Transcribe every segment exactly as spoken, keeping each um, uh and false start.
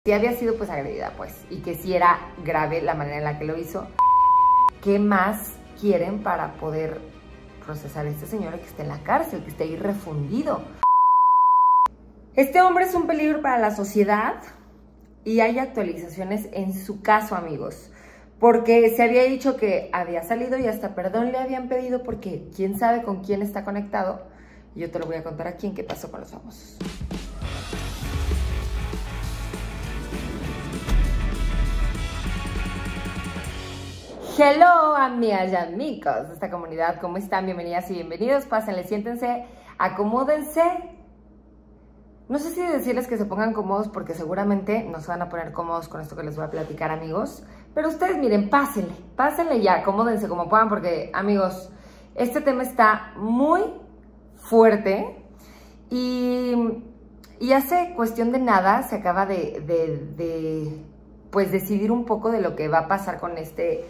Si había sido pues agredida pues y que si era grave la manera en la que lo hizo. ¿Qué más quieren para poder procesar a este señor y que esté en la cárcel, que esté ahí refundido? Este hombre es un peligro para la sociedad y hay actualizaciones en su caso, amigos, porque se había dicho que había salido y hasta perdón le habían pedido porque quién sabe con quién está conectado. Y yo te lo voy a contar aquí en qué pasó con los famosos. Hello, amigas y amigos de esta comunidad, ¿cómo están? Bienvenidas y bienvenidos, pásenle, siéntense, acomódense. No sé si decirles que se pongan cómodos porque seguramente no se van a poner cómodos con esto que les voy a platicar, amigos. Pero ustedes miren, pásenle, pásenle ya, acomódense como puedan porque, amigos, este tema está muy fuerte y, y hace cuestión de nada se acaba de, de, de, pues, decidir un poco de lo que va a pasar con este...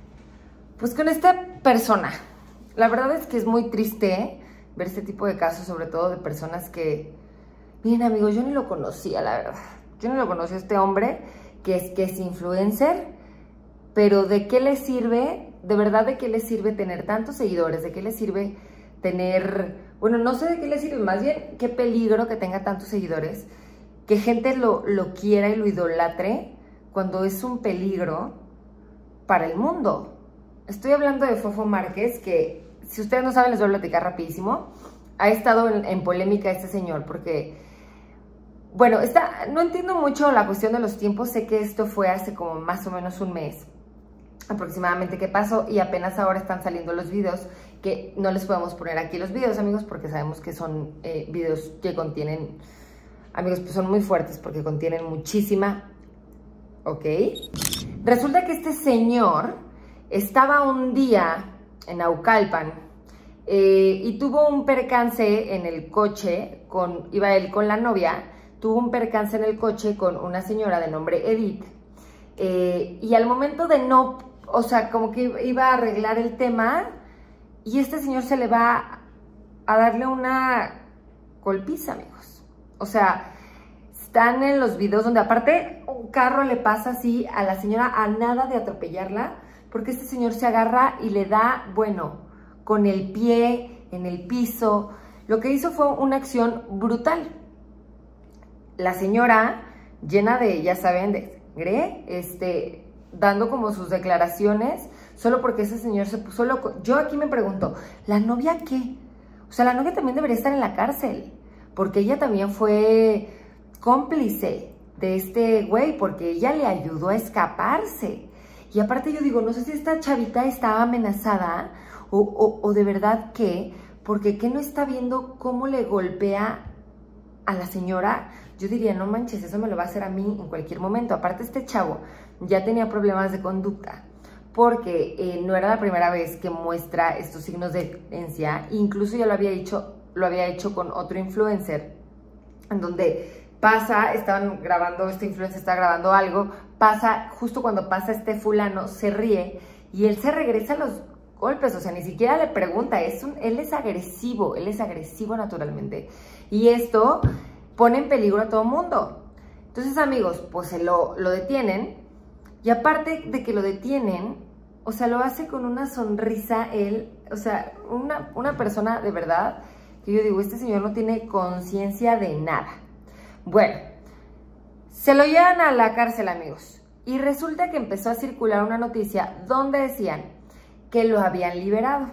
Pues con esta persona. La verdad es que es muy triste ver este tipo de casos, sobre todo de personas que... Miren, amigos, yo ni lo conocía, la verdad. Yo ni lo conocía a este hombre, que es, que es influencer, pero ¿de qué le sirve? De verdad, ¿de qué le sirve tener tantos seguidores? ¿De qué le sirve tener... Bueno, no sé de qué le sirve, más bien qué peligro que tenga tantos seguidores, que gente lo, lo quiera y lo idolatre, cuando es un peligro para el mundo. Estoy hablando de Fofo Márquez, que si ustedes no saben les voy a platicar rapidísimo. Ha estado en, en polémica este señor porque, bueno, está, no entiendo mucho la cuestión de los tiempos. Sé que esto fue hace como más o menos un mes aproximadamente que pasó y apenas ahora están saliendo los videos, que no les podemos poner aquí los videos, amigos, porque sabemos que son eh, videos que contienen, amigos, pues son muy fuertes porque contienen muchísima, ¿ok? Resulta que este señor... Estaba un día en Naucalpan eh, y tuvo un percance en el coche, con, iba él con la novia, tuvo un percance en el coche con una señora de nombre Edith eh, y al momento de no, o sea, como que iba a arreglar el tema y este señor se le va a darle una golpiza, amigos. O sea, están en los videos donde aparte un carro le pasa así a la señora a nada de atropellarla, porque este señor se agarra y le da, bueno, con el pie en el piso. Lo que hizo fue una acción brutal. La señora, llena de, ya saben, de sangre, este, dando como sus declaraciones, solo porque ese señor se puso loco. Yo aquí me pregunto, ¿la novia qué? O sea, la novia también debería estar en la cárcel, porque ella también fue cómplice de este güey, porque ella le ayudó a escaparse. Y aparte yo digo, no sé si esta chavita estaba amenazada o, o, o de verdad qué, porque ¿qué no está viendo cómo le golpea a la señora? Yo diría, no manches, eso me lo va a hacer a mí en cualquier momento. Aparte este chavo ya tenía problemas de conducta, porque eh, no era la primera vez que muestra estos signos de violencia, incluso ya lo había hecho, lo había hecho con otro influencer, en donde... Pasa, estaban grabando, este influencer está grabando algo, pasa, justo cuando pasa este fulano, se ríe y él se regresa a los golpes, o sea, ni siquiera le pregunta, es un, él es agresivo, él es agresivo naturalmente. Y esto pone en peligro a todo el mundo. Entonces, amigos, pues se lo, lo detienen y aparte de que lo detienen, o sea, lo hace con una sonrisa él, o sea, una, una persona de verdad, que yo digo, este señor no tiene conciencia de nada. Bueno, se lo llevan a la cárcel, amigos, y resulta que empezó a circular una noticia donde decían que lo habían liberado,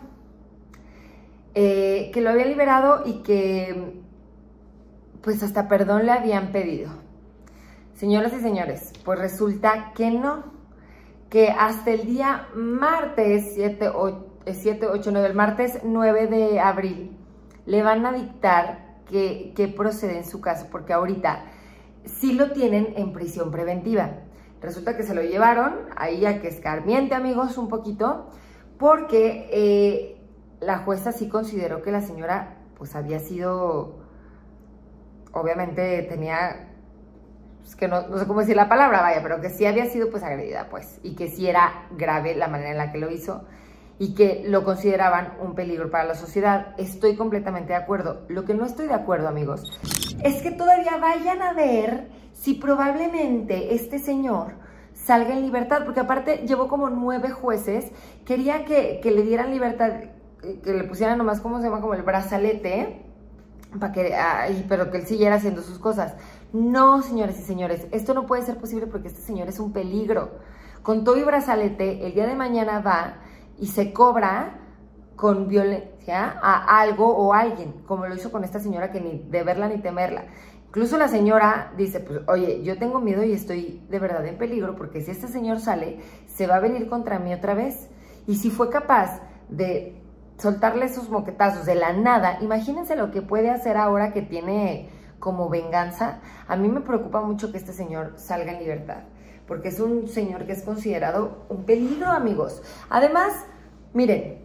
eh, que lo habían liberado y que pues hasta perdón le habían pedido. Señoras y señores, pues resulta que no, que hasta el día martes siete, ocho, nueve, el martes nueve de abril le van a dictar Que, que procede en su caso, porque ahorita sí lo tienen en prisión preventiva. Resulta que se lo llevaron ahí a que escarmiente, amigos, un poquito, porque eh, la jueza sí consideró que la señora pues había sido, obviamente tenía, pues que no, no sé cómo decir la palabra, vaya, pero que sí había sido pues agredida, pues, y que sí era grave la manera en la que lo hizo, y que lo consideraban un peligro para la sociedad. Estoy completamente de acuerdo. Lo que no estoy de acuerdo, amigos, es que todavía vayan a ver si probablemente este señor salga en libertad, porque aparte llevó como nueve jueces, quería que, que le dieran libertad, que le pusieran nomás, ¿cómo se llama? Como el brazalete, para que, ay, pero que él siguiera haciendo sus cosas. No, señores y señores, esto no puede ser posible porque este señor es un peligro. Con todo y brazalete, el día de mañana va y se cobra con violencia a algo o a alguien, como lo hizo con esta señora que ni de verla ni temerla. Incluso la señora dice, pues, oye, yo tengo miedo y estoy de verdad en peligro porque si este señor sale, se va a venir contra mí otra vez. Y si fue capaz de soltarle esos moquetazos de la nada, imagínense lo que puede hacer ahora que tiene como venganza. A mí me preocupa mucho que este señor salga en libertad, porque es un señor que es considerado un peligro, amigos. Además, miren,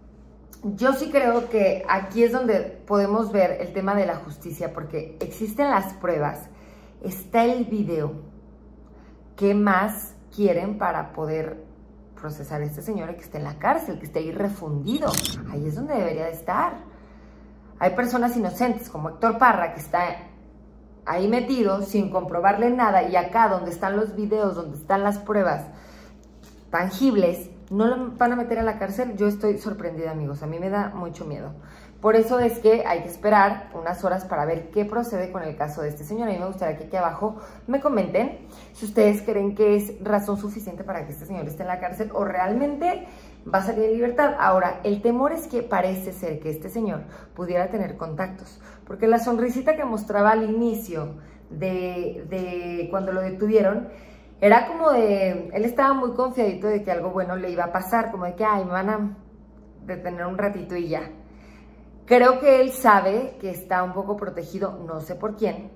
yo sí creo que aquí es donde podemos ver el tema de la justicia, porque existen las pruebas, está el video. ¿Qué más quieren para poder procesar a este señor y que esté en la cárcel, que esté ahí refundido? Ahí es donde debería de estar. Hay personas inocentes como Héctor Parra que está ahí metido sin comprobarle nada, y acá donde están los videos, donde están las pruebas tangibles, no lo van a meter a la cárcel. Yo estoy sorprendida, amigos, a mí me da mucho miedo. Por eso es que hay que esperar unas horas para ver qué procede con el caso de este señor. A mí me gustaría que aquí abajo me comenten si ustedes creen que es razón suficiente para que este señor esté en la cárcel o realmente va a salir en libertad. Ahora, el temor es que parece ser que este señor pudiera tener contactos, porque la sonrisita que mostraba al inicio de, de cuando lo detuvieron era como de, él estaba muy confiadito de que algo bueno le iba a pasar, como de que, ay, me van a detener un ratito y ya. Creo que él sabe que está un poco protegido, no sé por quién,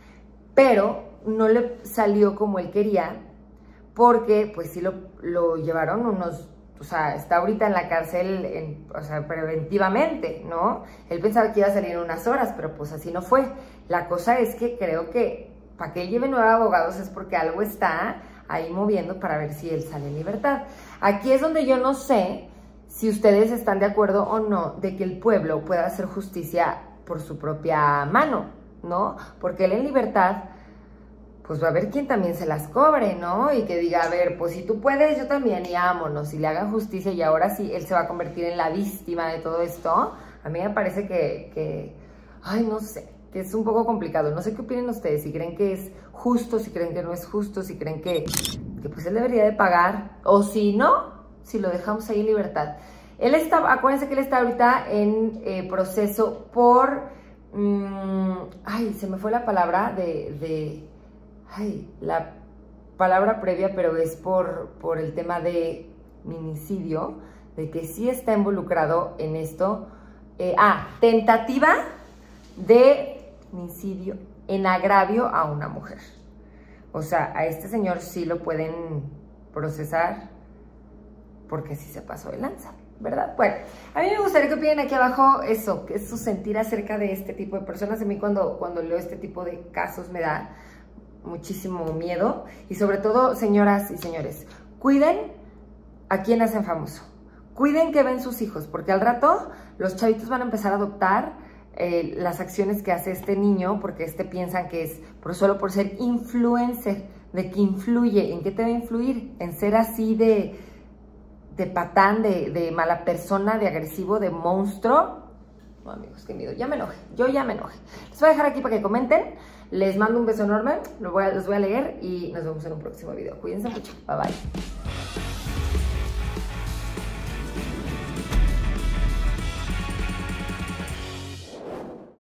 pero no le salió como él quería, porque pues sí lo, lo llevaron unos, o sea, está ahorita en la cárcel, en, o sea, preventivamente, ¿no? Él pensaba que iba a salir en unas horas, pero pues así no fue. La cosa es que creo que para que él lleve nueve abogados es porque algo está ahí moviendo para ver si él sale en libertad. Aquí es donde yo no sé si ustedes están de acuerdo o no de que el pueblo pueda hacer justicia por su propia mano, ¿no? Porque él en libertad, pues va a haber quien también se las cobre, ¿no? Y que diga, a ver, pues si tú puedes, yo también, y vámonos, y le hagan justicia, y ahora sí él se va a convertir en la víctima de todo esto. A mí me parece que, que ay, no sé, que es un poco complicado. No sé qué opinen ustedes, si creen que es justo, si creen que no es justo, si creen que, que pues él debería de pagar, o si no, si lo dejamos ahí en libertad. Él está, acuérdense que él está ahorita en eh, proceso por, mmm, ay, se me fue la palabra de, de, ay, la palabra previa, pero es por, por el tema de minicidio, de que sí está involucrado en esto. Eh, ah, tentativa de minicidio en agravio a una mujer. O sea, a este señor sí lo pueden procesar porque sí se pasó de lanza, ¿verdad? Bueno, a mí me gustaría que opinen aquí abajo eso, que es su sentir acerca de este tipo de personas. A mí cuando, cuando leo este tipo de casos me da muchísimo miedo. Y sobre todo, señoras y señores, cuiden a quien hacen famoso. Cuiden que ven sus hijos, porque al rato los chavitos van a empezar a adoptar eh, las acciones que hace este niño, porque este piensan que es por solo por ser influencer, de que influye. ¿En qué te va a influir? En ser así de... de patán, de, de mala persona, de agresivo, de monstruo. No, amigos, qué miedo, ya me enojé, yo ya me enojé. Les voy a dejar aquí para que comenten, les mando un beso enorme, los voy a, los voy a leer y nos vemos en un próximo video. Cuídense mucho, bye bye.